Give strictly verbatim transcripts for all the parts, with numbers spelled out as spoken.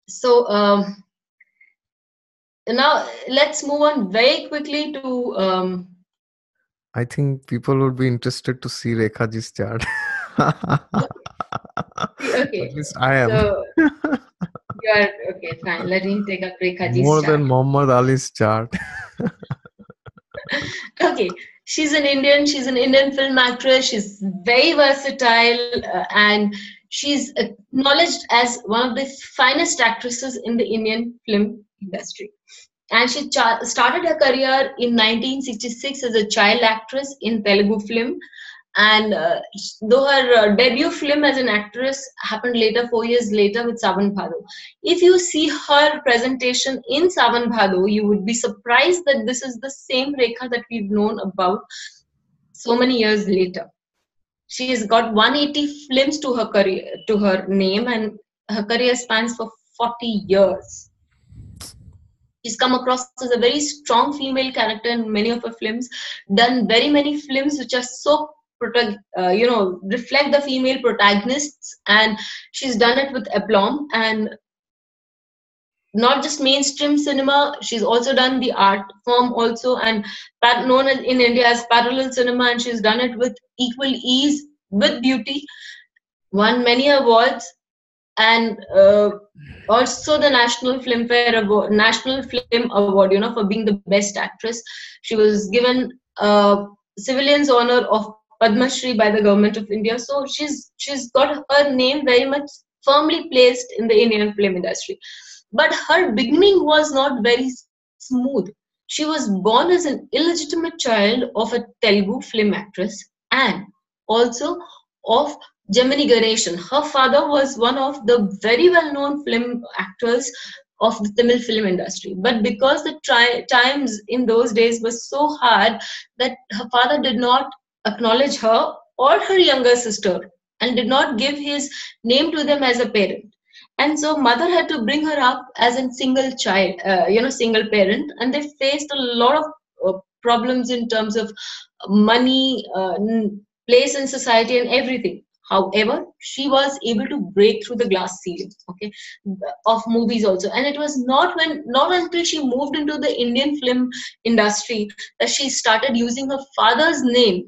So um, now let's move on very quickly to um, I think people would be interested to see Rekhaji's chart. okay. At least I am. So you are okay, fine. Let me take up Rekhaji's More chart. than Muhammad Ali's chart. Okay, she's an Indian. She's an Indian film actress. She's very versatile, uh, and she's acknowledged as one of the finest actresses in the Indian film industry. And she cha- started her career in nineteen sixty-six as a child actress in Telugu film. And uh, though her uh, debut film as an actress happened later, four years later, with Savan Bhado. If you see her presentation in Savan Bhado, you would be surprised that this is the same Rekha that we've known about so many years later. She has got one hundred eighty films to her career, to her name, and her career spans for forty years. She's come across as a very strong female character in many of her films, done very many films which are so uh, you know reflect the female protagonists, and she's done it with aplomb. And not just mainstream cinema, she's also done the art form also, and known as in India as parallel cinema, and she's done it with equal ease, with beauty, won many awards, and uh, also the National Filmfare Award, National Film Award, you know, for being the best actress. She was given a civilian's honor of Padma Shri by the government of India. So she's she's got her name very much firmly placed in the Indian film industry. But her beginning was not very smooth. She was born as an illegitimate child of a Telugu film actress and also of Gemini Ganeshan. Her father was one of the very well-known film actors of the Tamil film industry. But because the tri- times in those days were so hard, that her father did not acknowledge her or her younger sister and did not give his name to them as a parent. And so mother had to bring her up as a single child, uh, you know, single parent, and they faced a lot of uh, problems in terms of money, uh, place in society, and everything. However, she was able to break through the glass ceiling, okay, of movies also. And it was not when, not until she moved into the Indian film industry that she started using her father's name,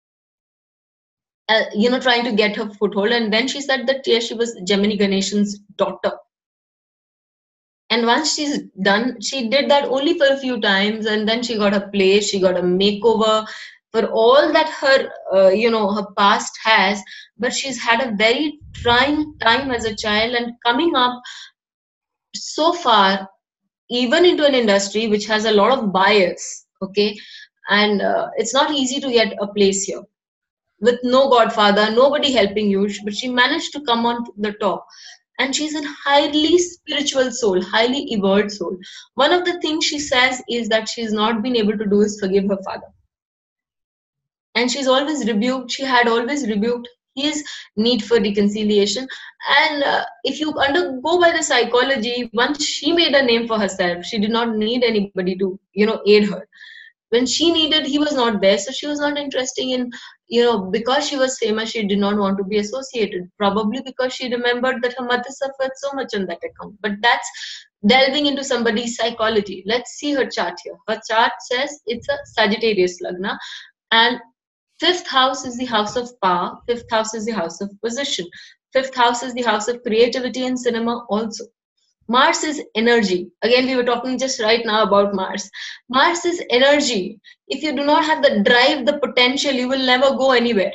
uh, you know, trying to get her foothold. And then she said that yes, she was Gemini Ganeshan's daughter. And once she's done, she did that only for a few times, and then she got a place, she got a makeover for all that her, uh, you know, her past has. But she's had a very trying time as a child, and coming up so far, even into an industry which has a lot of bias, okay, and uh, it's not easy to get a place here with no godfather, nobody helping you, but she managed to come on to the top. And she's a highly spiritual soul, highly evolved soul. One of the things she says is that she's not been able to do is forgive her father. And she's always rebuked, she had always rebuked his need for reconciliation. And uh, if you undergo by the psychology, once she made a name for herself, she did not need anybody to, you know, aid her. When she needed, he was not there, so she was not interested in, you know, because she was famous, she did not want to be associated, probably because she remembered that her mother suffered so much on that account. But that's delving into somebody's psychology. Let's see her chart here. Her chart says it's a Sagittarius lagna, and fifth house is the house of power, fifth house is the house of position, fifth house is the house of creativity and cinema also. Mars is energy. Again, we were talking just right now about Mars. Mars is energy. If you do not have the drive, the potential, you will never go anywhere.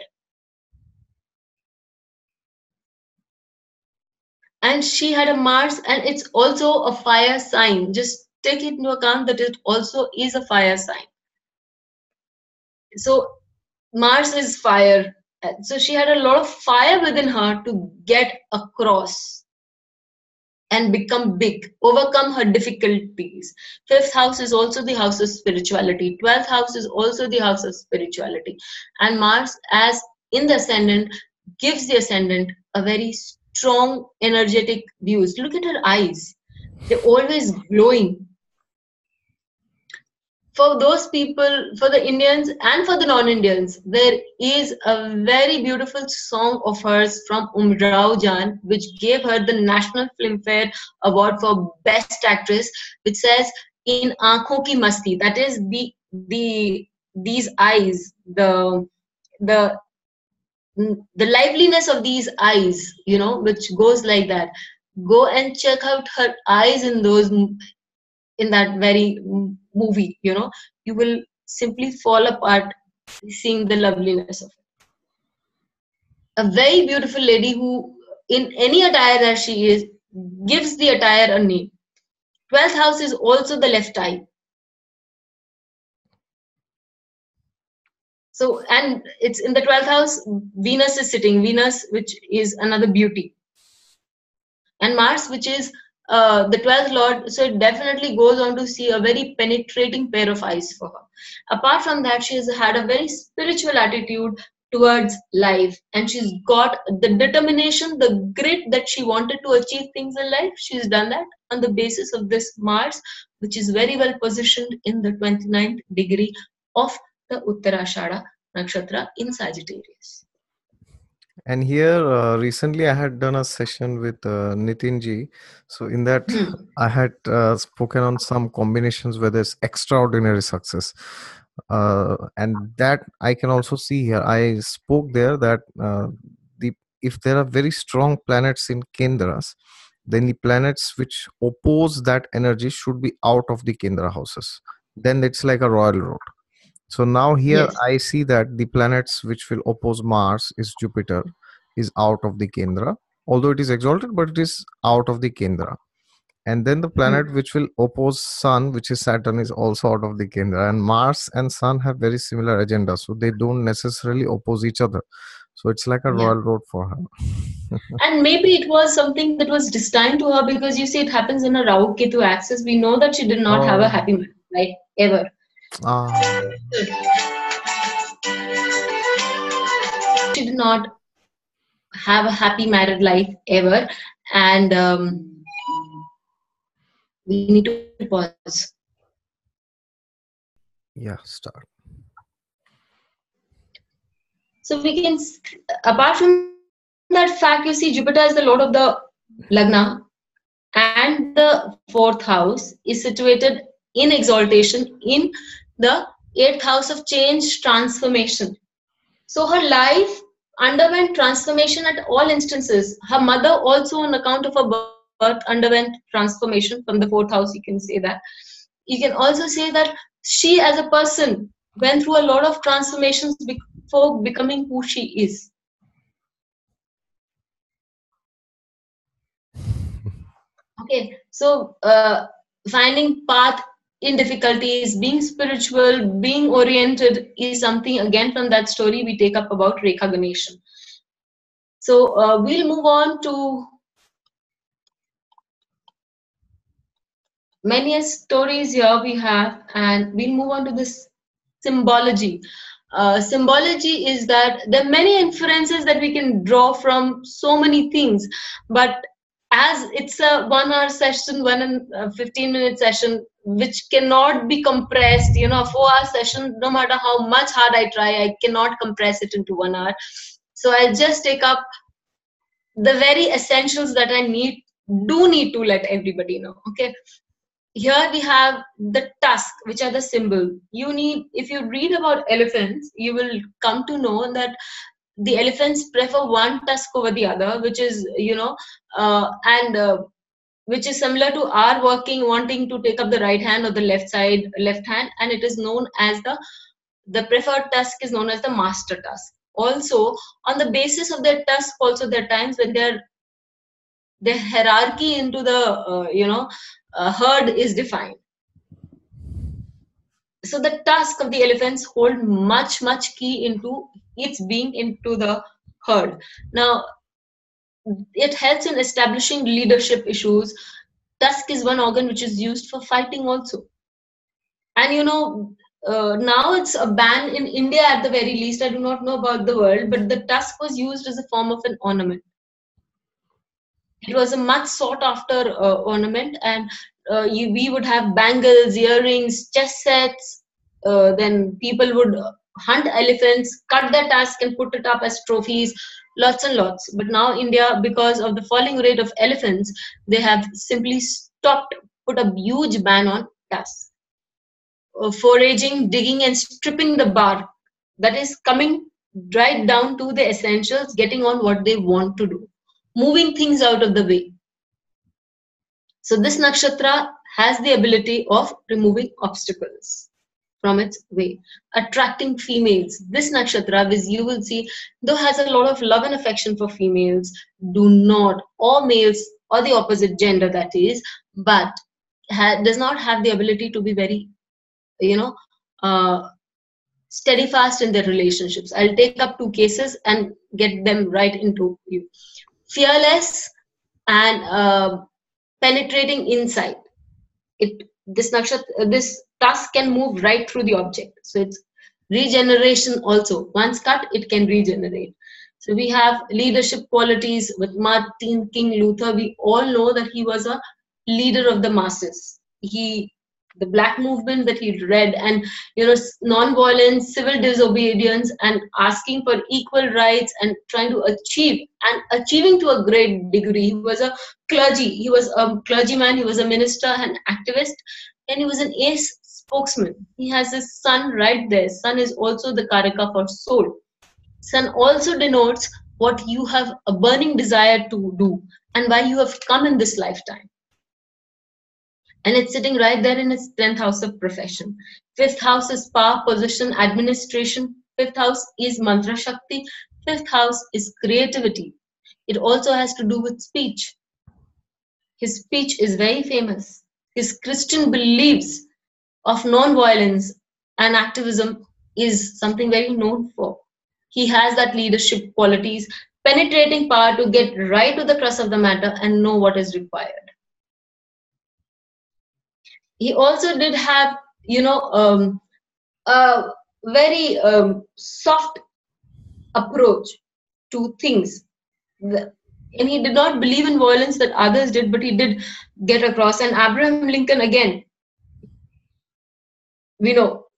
And she had a Mars, and it's also a fire sign. Just take it into account that it also is a fire sign. So Mars is fire. So she had a lot of fire within her to get across and become big, overcome her difficulties. Fifth house is also the house of spirituality. Twelfth house is also the house of spirituality. And Mars, as in the ascendant, gives the ascendant a very strong, energetic views. Look at her eyes. They're always glowing. for those people, for the Indians and for the non-Indians, there is a very beautiful song of hers from Umrao Jan, which gave her the National Filmfare Award for Best Actress, which says, "In aankhon ki masti," that is the the these eyes, the the the liveliness of these eyes, you know, which goes like that. Go and check out her eyes in those in that very movie, you know, you will simply fall apart seeing the loveliness of it. A very beautiful lady who, in any attire that she is, gives the attire a name. twelfth house is also the left eye. So, and it's in the twelfth house, Venus is sitting, Venus, which is another beauty. And Mars, which is uh, the twelfth lord, so it definitely goes on to see a very penetrating pair of eyes for her. Apart from that, she has had a very spiritual attitude towards life, and she's got the determination, the grit that she wanted to achieve things in life. She's done that on the basis of this Mars, which is very well positioned in the twenty-ninth degree of the Uttarashada Nakshatra in Sagittarius. And here, uh, recently, I had done a session with uh, Nitin ji. So in that, Hmm. I had uh, spoken on some combinations where there's extraordinary success. Uh, and that I can also see here. I spoke there that uh, the if there are very strong planets in Kendras, then the planets which oppose that energy should be out of the Kendra houses. Then it's like a royal road. So now here Yes. I see that the planets which will oppose Mars is Jupiter, is out of the Kendra, although it is exalted, but it is out of the Kendra. And then the planet Hmm. which will oppose Sun, which is Saturn, is also out of the Kendra. And Mars and Sun have very similar agendas, so they don't necessarily oppose each other. So it's like a Yeah. royal road for her. And maybe it was something that was destined to her, because you see, it happens in a Rahu Ketu axis. We know that she did not have a Oh, happy marriage life ever. ah, She did not have a happy married life ever. And um, we need to pause. yeah, start. So we can, apart from that fact, you see, Jupiter is the lord of the Lagna, and the fourth house is situated in exaltation in the eighth house of change transformation. So her life underwent transformation at all instances. Her mother also, on account of her birth, underwent transformation from the fourth house. You can say that. You can also say that she, as a person, went through a lot of transformations before becoming who she is. Okay, so uh, finding path in difficulties, being spiritual, being oriented is something, again, from that story we take up about Rekha Ganeshan. So uh, we'll move on to many stories here we have, and we'll move on to this symbology. Uh, symbology is that there are many inferences that we can draw from so many things, but as it's a one hour session, one and uh, fifteen minute session, which cannot be compressed, you know, a four hour session, no matter how much hard I try, I cannot compress it into one hour. So I'll just take up the very essentials that I need, do need to let everybody know. Okay. Here we have the tusk, which are the symbol. You need, if you read about elephants, you will come to know that the elephants prefer one tusk over the other, which is, you know, uh, and uh, which is similar to our working, wanting to take up the right hand or the left side, left hand, and it is known as the, the preferred tusk is known as the master tusk. Also, on the basis of their tusk, also there are times when their their hierarchy into the uh, you know uh, herd is defined. So the tusk of the elephants hold much much key into its being into the herd. Now it helps in establishing leadership issues. Tusk is one organ which is used for fighting also. And you know, uh, now it's a ban in India at the very least. I do not know about the world, but the tusk was used as a form of an ornament. It was a much sought after uh, ornament, and uh, you, we would have bangles, earrings, chess sets, Uh, then people would hunt elephants, cut their tusk, and put it up as trophies, lots and lots. But now India, because of the falling rate of elephants, they have simply stopped, put a huge ban on tusks. Uh, foraging, digging, and stripping the bark. That is coming right down to the essentials, getting on what they want to do, moving things out of the way. So this nakshatra has the ability of removing obstacles from its way, attracting females. This nakshatra, which you will see, though has a lot of love and affection for females, do not, or males, or the opposite gender that is, but ha- does not have the ability to be very, you know, uh, steadfast in their relationships. I'll take up two cases and get them right into you. Fearless and uh, penetrating insight. It this nakshatra, this task can move right through the object. So it's regeneration also. Once cut, it can regenerate. So we have leadership qualities with Martin King Luther. We all know that he was a leader of the masses. He the black movement that he led, and you know, non-violence, civil disobedience, and asking for equal rights, and trying to achieve and achieving to a great degree. He was a clergy, he was a clergyman, he was a minister, an activist, and he was an ace spokesman. He has his sun right there. Sun is also the karaka for soul. Sun also denotes what you have a burning desire to do and why you have come in this lifetime. And it's sitting right there in its tenth house of profession. Fifth house is power, position, administration. Fifth house is mantra shakti. Fifth house is creativity. It also has to do with speech. His speech is very famous. His Christian beliefs of non-violence and activism is something very known for. He has that leadership qualities, penetrating power to get right to the crux of the matter and know what is required. He also did have, you know, um, a very um, soft approach to things. The, and he did not believe in violence that others did, but he did get across. And Abraham Lincoln, again, we know.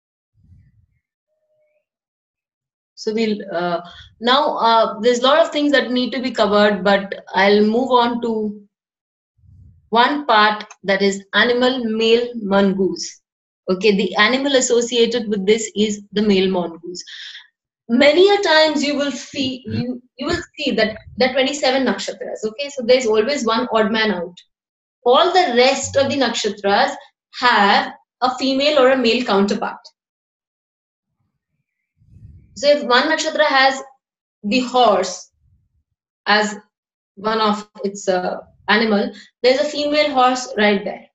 So we'll uh, now uh, there's a lot of things that need to be covered, but I'll move on to one part, that is animal male mongoose. Okay, the animal associated with this is the male mongoose. Many a times you will see you you will see that the twenty-seven nakshatras. Okay, so there's always one odd man out. All the rest of the nakshatras have a female or a male counterpart. So if one nakshatra has the horse as one of its uh, animal, there's a female horse right there.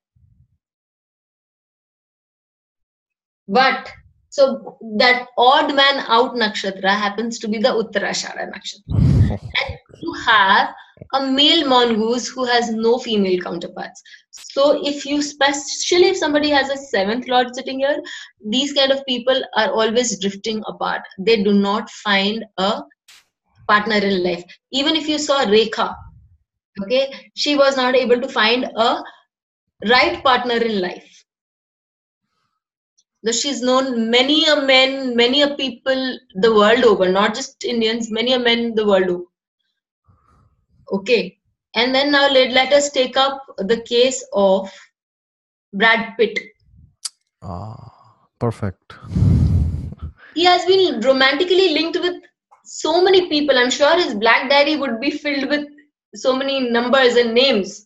But so that odd man out nakshatra happens to be the Uttarashada nakshatra. And you have a male mongoose who has no female counterparts. So if you, especially if somebody has a seventh lord sitting here, these kind of people are always drifting apart. They do not find a partner in life. Even if you saw Rekha, okay, she was not able to find a right partner in life. Though she's known many a men, many a people the world over, not just Indians, many a men the world over. Okay. And then now let, let us take up the case of Brad Pitt. Ah, perfect. He has been romantically linked with so many people. I'm sure his black diary would be filled with so many numbers and names.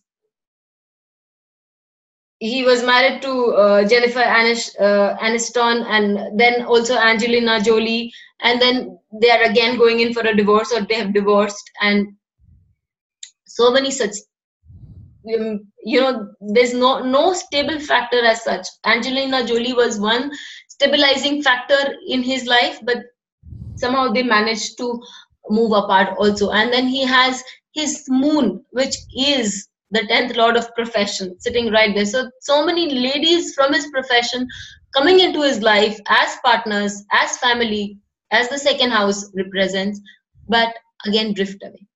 He was married to uh, Jennifer Anish, uh, Aniston, and then also Angelina Jolie, and then they are again going in for a divorce, or they have divorced, and so many such. Um, you know, there's no no stable factor as such. Angelina Jolie was one stabilizing factor in his life, but somehow they managed to move apart also. And then he has his moon, which is the tenth lord of profession, sitting right there. So so many ladies from his profession coming into his life as partners, as family, as the second house represents, but again drift away.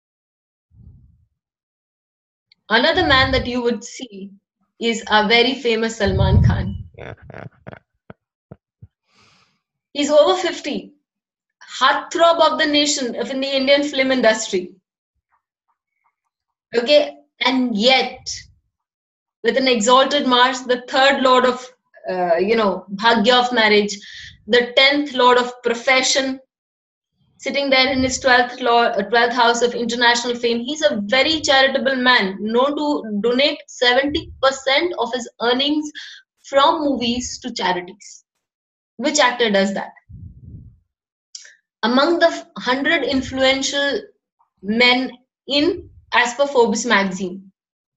Another man that you would see is a very famous Salman Khan. He's over fifty. Heartthrob of the nation, of in the Indian film industry. Okay, and yet, with an exalted Mars, the third lord of, uh, you know, Bhagya of marriage, the tenth lord of profession, sitting there in his twelfth, law, uh, twelfth house of international fame. He's a very charitable man, known to donate seventy percent of his earnings from movies to charities. Which actor does that? Among the one hundred influential men in, as per Forbes magazine.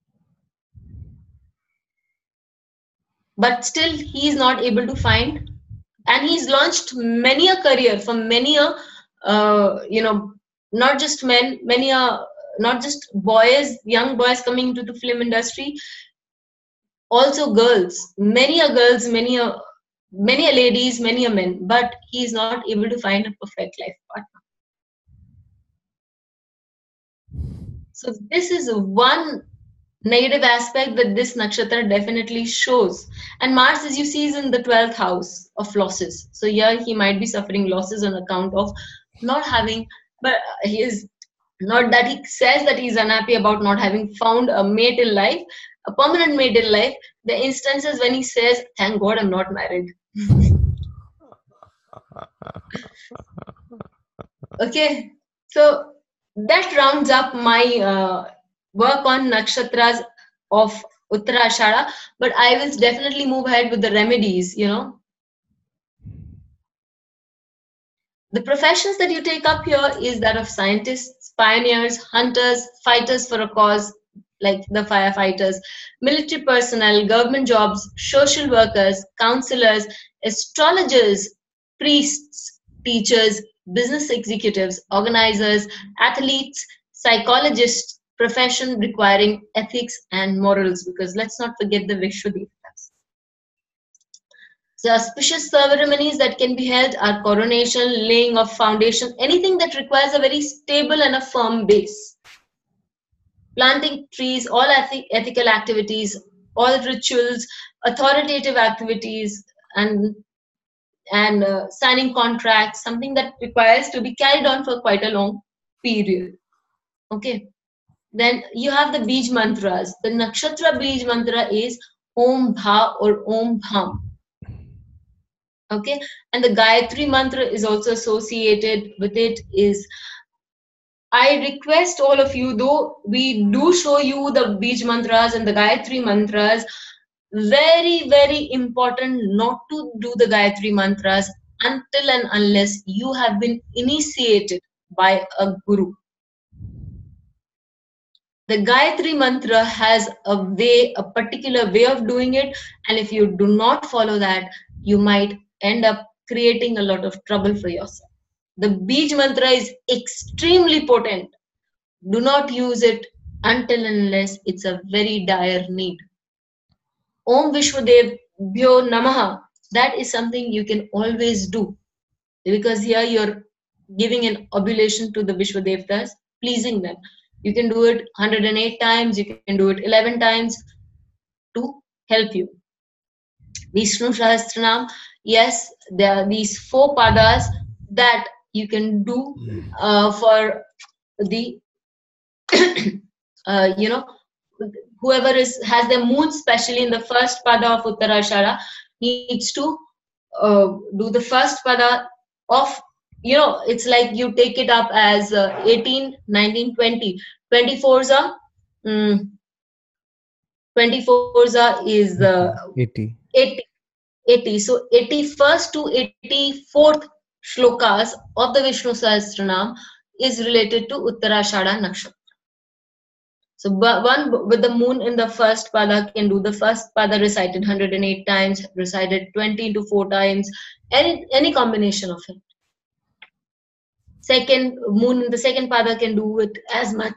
But still, he is not able to find, and he's launched many a career for many a, uh, you know, not just men, many a, not just boys, young boys coming into the film industry, also girls, many a girls, many a, many a ladies, many a men, but he is not able to find a perfect life partner. So this is one negative aspect that this nakshatra definitely shows. And Mars, as you see, is in the twelfth house of losses. So yeah, he might be suffering losses on account of not having, but he is not that he says that he's unhappy about not having found a mate in life, a permanent mate in life. The instances when he says, thank God I'm not married. Okay, so that rounds up my uh, work on nakshatras of Uttarashada, but I will definitely move ahead with the remedies, you know. The professions that you take up here is that of scientists, pioneers, hunters, fighters for a cause, like the firefighters, military personnel, government jobs, social workers, counselors, astrologers, priests, teachers, business executives, organizers, athletes, psychologists, profession requiring ethics and morals, because let's not forget the Vishwadevas. The auspicious ceremonies that can be held are coronation, laying of foundation, anything that requires a very stable and a firm base. Planting trees, all ethi- ethical activities, all rituals, authoritative activities, and and uh, signing contracts, something that requires to be carried on for quite a long period. Okay. Then you have the Bij mantras. The Nakshatra Bij mantra is Om Bha or Om Bham. Okay, and the Gayatri mantra is also associated with it. Is I request all of you, though we do show you the Bij mantras and the Gayatri mantras, very, very important not to do the Gayatri mantras until and unless you have been initiated by a guru. The Gayatri mantra has a way, a particular way of doing it, and if you do not follow that, you might end up creating a lot of trouble for yourself. The Bij mantra is extremely potent. Do not use it until and unless it's a very dire need. Om Vishwadevbhyo Namaha. That is something you can always do, because here you're giving an oblation to the Vishwadevtas, pleasing them. You can do it one hundred eight times, you can do it eleven times to help you. Vishnu Sahasranam, yes, there are these four padas that you can do uh, for the, uh, you know, whoever is has their moon, especially in the first pada of Uttarashada, needs to uh, do the first pada of, you know, it's like you take it up as uh, eighteen, nineteen, twenty. twenty-fours are, mm, twenty-fours are is uh, eighty. eighty. eighty. So eighty-first to eighty-fourth shlokas of the Vishnu Sahasranam is related to Uttarashada Nakshatra. So one with the moon in the first pada can do the first pada recited one hundred eight times, recited twenty into four times, any, any combination of it. Second moon in the second pada can do it as much.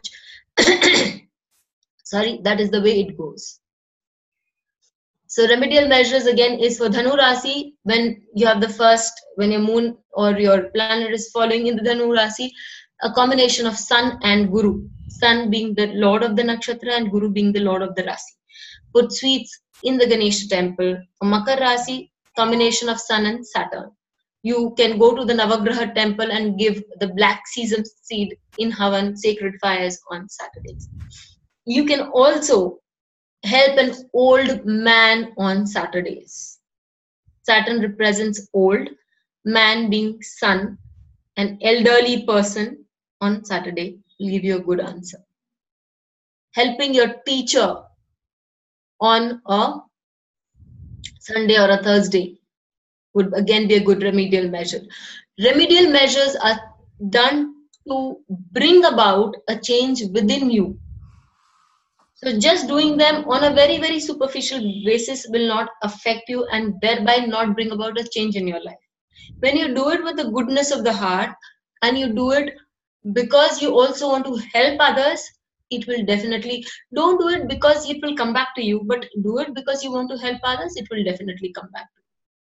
Sorry, that is the way it goes. So remedial measures again is for Dhanu Rasi, when you have the first, when your moon or your planet is following in the Dhanu Rasi, a combination of Sun and Guru. Sun being the lord of the nakshatra and Guru being the lord of the Rasi. Put sweets in the Ganesha temple. For Makar Rasi, combination of Sun and Saturn. You can go to the Navagraha temple and give the black sesame seed in Havan, sacred fires on Saturdays. You can also help an old man on Saturdays. Saturn represents old, man being sun, an elderly person on Saturday will give you a good answer. Helping your teacher on a Sunday or a Thursday would again be a good remedial measure. Remedial measures are done to bring about a change within you. So just doing them on a very, very superficial basis will not affect you and thereby not bring about a change in your life. When you do it with the goodness of the heart and you do it because you also want to help others, it will definitely, don't do it because it will come back to you, but do it because you want to help others, it will definitely come back to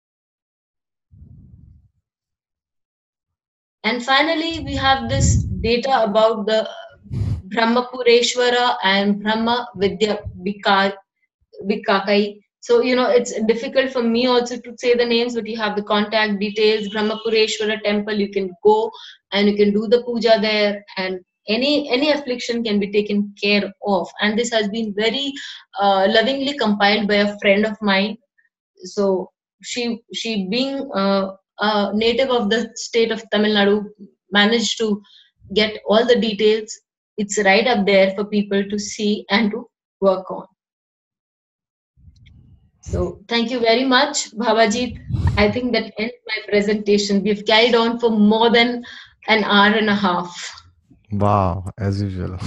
you. And finally, we have this data about the Brahmapureshwara and Brahma Vidya Vikakai. So, you know, it's difficult for me also to say the names, but you have the contact details. Brahmapureshwara temple, you can go and you can do the puja there, and any any affliction can be taken care of. And this has been very uh, lovingly compiled by a friend of mine. So she she being uh, a native of the state of Tamil Nadu, managed to get all the details. It's right up there for people to see and to work on. So thank you very much, Bhabajit. I think that ends my presentation. We've carried on for more than an hour and a half. Wow, as usual.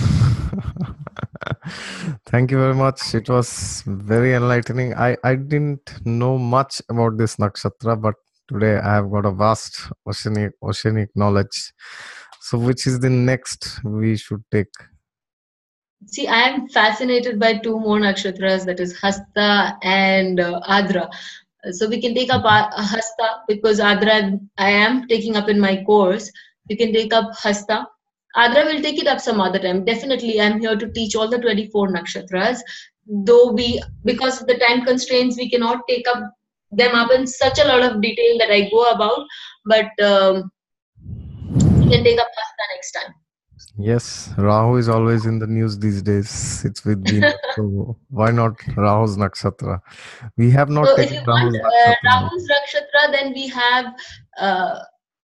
Thank you very much. It was very enlightening. I, I didn't know much about this nakshatra, but today I have got a vast oceanic oceanic knowledge. So which is the next we should take? See, I am fascinated by two more nakshatras, that is Hasta and uh, Adra. So we can take up uh, Hasta because Adra I am taking up in my course. We can take up Hasta. Adra will take it up some other time. Definitely, I'm here to teach all the twenty-four nakshatras. Though we, because of the time constraints, we cannot take up them up in such a lot of detail that I go about. But um, we can take up Hasta next time. Yes, Rahu is always in the news these days. It's with Venus, so why not Rahu's nakshatra? We have not So if taken you want Rahu's uh, nakshatra. Rahu's nakshatra, then we have uh,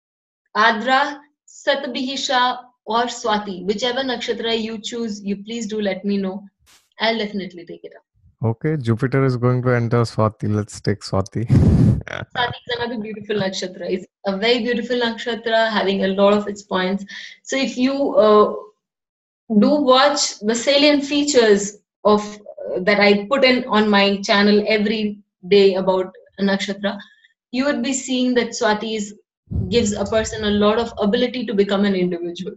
Adra, Satbihisha, or Swati. Whichever nakshatra you choose, you please do let me know. I'll definitely take it up. Okay, Jupiter is going to enter Swati. Let's take Swati. Swati is another beautiful nakshatra. It's a very beautiful nakshatra, having a lot of its points. So if you uh, do watch the salient features of uh, that I put in on my channel every day about a nakshatra, you would be seeing that Swati is, gives a person a lot of ability to become an individual.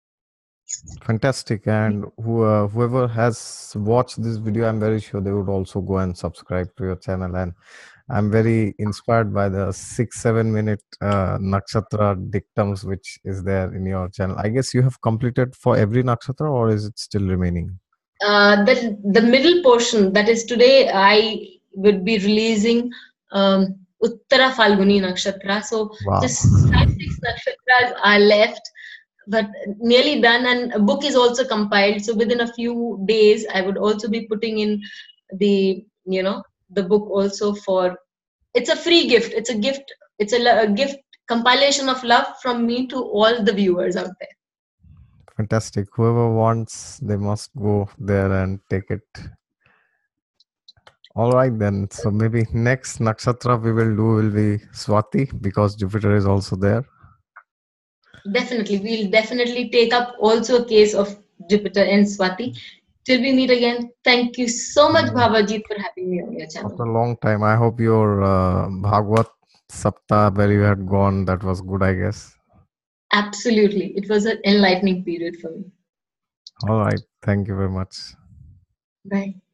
Fantastic. And who, uh, whoever has watched this video, I'm very sure they would also go and subscribe to your channel. And I'm very inspired by the six, seven minute uh, nakshatra dictums which is there in your channel. I guess you have completed for every nakshatra, or is it still remaining? Uh, the, the middle portion, that is today, I would be releasing um, Uttara Falguni Nakshatra. So Wow. just five, six nakshatras are left, but nearly done. And a book is also compiled. So within a few days, I would also be putting in the, you know, the book also for, it's a free gift. It's a gift. It's a, a gift compilation of love from me to all the viewers out there. Fantastic. Whoever wants, they must go there and take it. All right, then. So maybe next nakshatra we will do will be Swati, because Jupiter is also there. Definitely. We'll definitely take up also a case of Jupiter and Swati. Till we meet again, thank you so much, Bhavajit, for having me on your channel. After a long time. I hope your uh, Bhagavad Saptah where you had gone, that was good, I guess. Absolutely. It was an enlightening period for me. All right. Thank you very much. Bye.